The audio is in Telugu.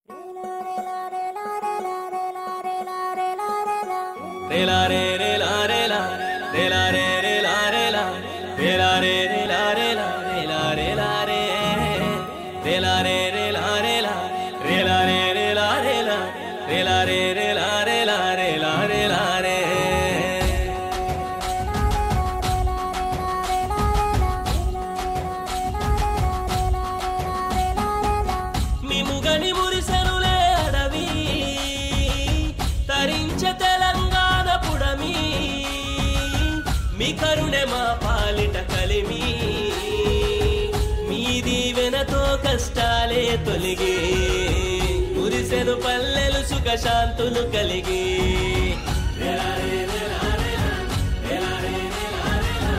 మీ కరుణే మా పాలిట కలిమి మీ దీవెనతో కష్టాలే తొలగి మురిసెను పల్లెలు సుఖ శాంతులు కలిగి